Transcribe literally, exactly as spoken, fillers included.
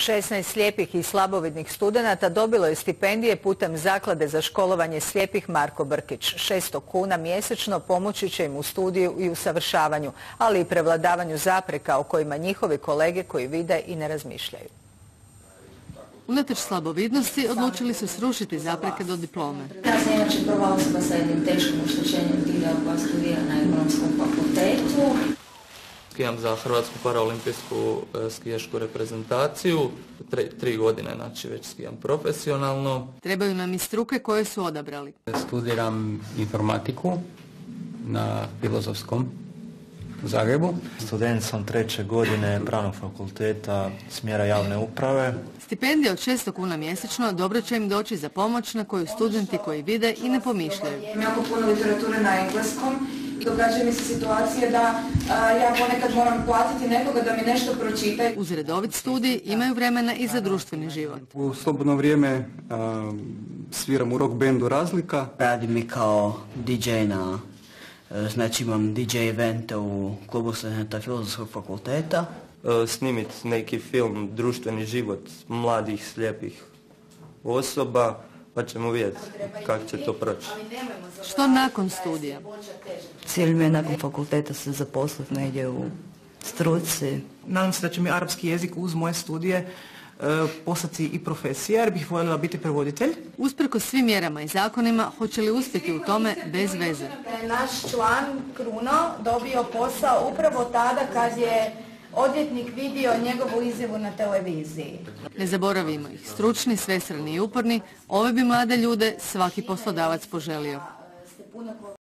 šesnaest slijepih i slabovidnih studenata dobilo je stipendije putem Zaklade za školovanje slijepih Marko Brkić. šesto kuna mjesečno pomoći će im u studiju i usavršavanju, ali i prevladavanju zapreka o kojima njihovi kolege koji vide i ne razmišljaju. Unatoč slabovidnosti odlučili su srušiti zapreke do diplome. Ja sam inače prva osoba sa jednim teškim oštećenjem tilja koja studira na Ekonomskom fakultetu. Skijam za Hrvatsku paraolimpijsku skijašku reprezentaciju. Tri, tri godine, znači već skijam profesionalno. Trebaju nam i struke koje su odabrali. Studiram informatiku na Filozofskom u Zagrebu. Student sam treće godine Pravnog fakulteta smjera javne uprave. Stipendija od šesto kuna mjesečno dobro će im doći za pomoć na koju studenti koji vide i ne pomišljaju. Imam jako puno literature na engleskom. Događa mi se situacije da a, ja ponekad moram platiti nekoga da mi nešto pročita. Uz redovit studij imaju vremena i za društveni život. U slobodno vrijeme a, sviram u rock bandu Razlika. Radim i kao D J na, znači imam D J evente u klubu studenata Filozofskog fakulteta. Snimiti neki film, društveni život mladih slijepih osoba, pa ćemo vidjeti kako će to proći. Što nakon studija? Cilj mi je nakon fakulteta se zaposliti negdje u struci. Nadam se da će mi arapski jezik uz moje studije e, postati i profesija, jer bih voljela biti prevoditelj. Usprkos svim mjerama i zakonima, hoće li uspjeti u tome bez veze? Naš član Kruno dobio posao upravo tada kad je odvjetnik vidio njegovu izjavu na televiziji. Ne zaboravimo ih, stručni, svestrani i uporni, ove bi mlade ljude svaki poslodavac poželio.